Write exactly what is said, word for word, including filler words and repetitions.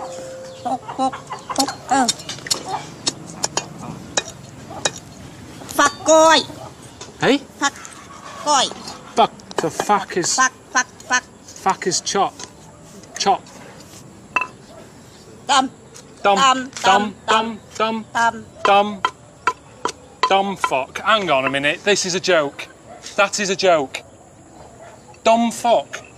หกหกหกเออฝักก้อย Hey? ฝักก้อย Fuck. So fuck is ฝักฝักฝัก fuck is chop. Chop. ต Dumb. Dum, Dumb. dum, Dumb. ำต Dumb. Dumb fuck. Hang on a minute. This is a joke. That is a joke. Dumb fuck.